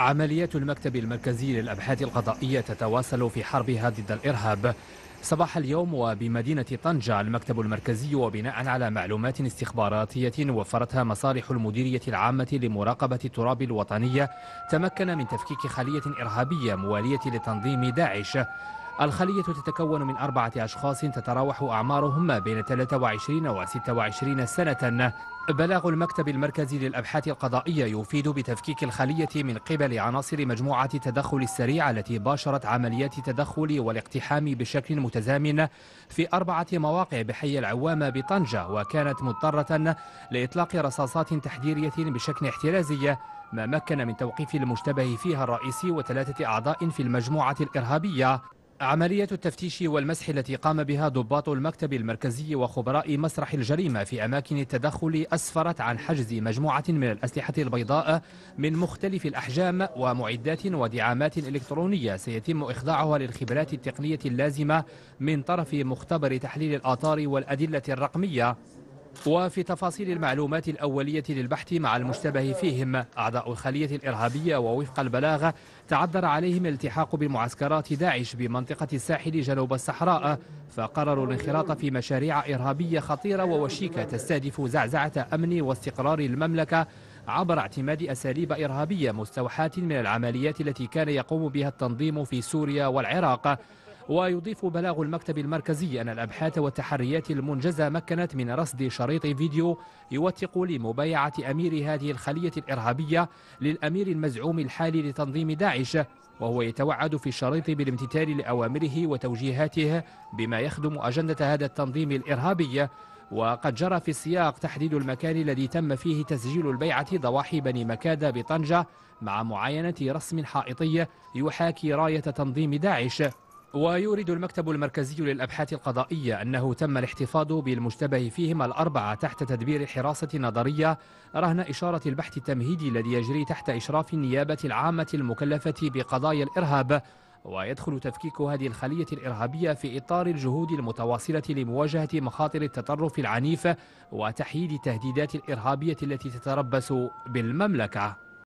عمليات المكتب المركزي للأبحاث القضائية تتواصل في حربها ضد الإرهاب. صباح اليوم وبمدينة طنجة المكتب المركزي وبناء على معلومات استخباراتية وفرتها مصالح المديرية العامة لمراقبة التراب الوطنية تمكن من تفكيك خلية إرهابية موالية لتنظيم داعش. الخلية تتكون من 4 أشخاص تتراوح أعمارهم ما بين 23 و 26 سنة. بلاغ المكتب المركزي للأبحاث القضائية يفيد بتفكيك الخلية من قبل عناصر مجموعة التدخل السريع التي باشرت عمليات التدخل والاقتحام بشكل متزامن في 4 مواقع بحي العوامة بطنجة، وكانت مضطرة لإطلاق رصاصات تحذيرية بشكل احترازي، ما مكن من توقيف المشتبه فيها الرئيسي و3 أعضاء في المجموعة الإرهابية. عملية التفتيش والمسح التي قام بها ضباط المكتب المركزي وخبراء مسرح الجريمة في أماكن التدخل أسفرت عن حجز مجموعة من الأسلحة البيضاء من مختلف الأحجام ومعدات ودعامات إلكترونية سيتم إخضاعها للخبرات التقنية اللازمة من طرف مختبر تحليل الآثار والأدلة الرقمية. وفي تفاصيل المعلومات الأولية للبحث مع المشتبه فيهم أعضاء الخلية الإرهابية، ووفق البلاغ تعذر عليهم الالتحاق بمعسكرات داعش بمنطقة الساحل جنوب الصحراء، فقرروا الانخراط في مشاريع إرهابية خطيرة ووشيكة تستهدف زعزعة أمن واستقرار المملكة عبر اعتماد أساليب إرهابية مستوحاة من العمليات التي كان يقوم بها التنظيم في سوريا والعراق. ويضيف بلاغ المكتب المركزي أن الأبحاث والتحريات المنجزة مكنت من رصد شريط فيديو يوثق لمبايعة أمير هذه الخلية الإرهابية للأمير المزعوم الحالي لتنظيم داعش، وهو يتوعد في الشريط بالامتثال لأوامره وتوجيهاته بما يخدم أجندة هذا التنظيم الإرهابي. وقد جرى في السياق تحديد المكان الذي تم فيه تسجيل البيعة ضواحي بني مكادة بطنجة مع معاينة رسم حائطي يحاكي راية تنظيم داعش. ويورد المكتب المركزي للأبحاث القضائية أنه تم الاحتفاظ بالمشتبه فيهم ال4 تحت تدبير حراسة نظرية رهن إشارة البحث التمهيدي الذي يجري تحت إشراف النيابة العامة المكلفة بقضايا الإرهاب. ويدخل تفكيك هذه الخلية الإرهابية في إطار الجهود المتواصلة لمواجهة مخاطر التطرف العنيف وتحييد التهديدات الإرهابية التي تتربص بالمملكة.